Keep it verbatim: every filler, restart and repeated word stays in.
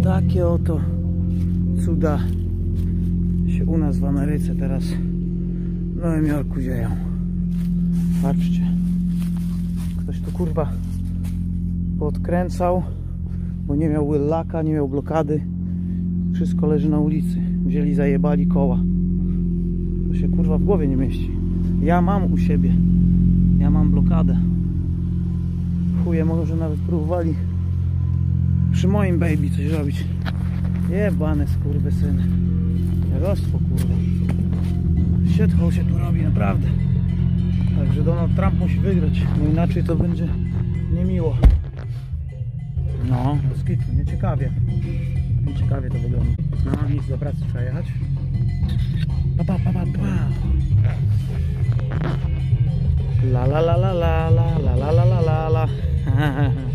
Takie oto cuda się u nas w Ameryce teraz w Nowym Jorku dzieją. Patrzcie, ktoś tu kurwa podkręcał, bo nie miał laka, nie miał blokady. Wszystko leży na ulicy. Wzięli, zajebali koła. To się kurwa w głowie nie mieści. Ja mam u siebie, ja mam blokadę. Chuje, może nawet próbowali przy moim baby coś robić. Jebane skurwysyny. Jarostwo kurwa. Shithole się tu robi, naprawdę. Także Donald Trump musi wygrać, bo inaczej to będzie niemiło. No, bez kitu, nieciekawie. Nieciekawie to wygląda. No, nic, do pracy trzeba jechać. Pa, pa, pa, pa, pa. La la la la la la la la la la la.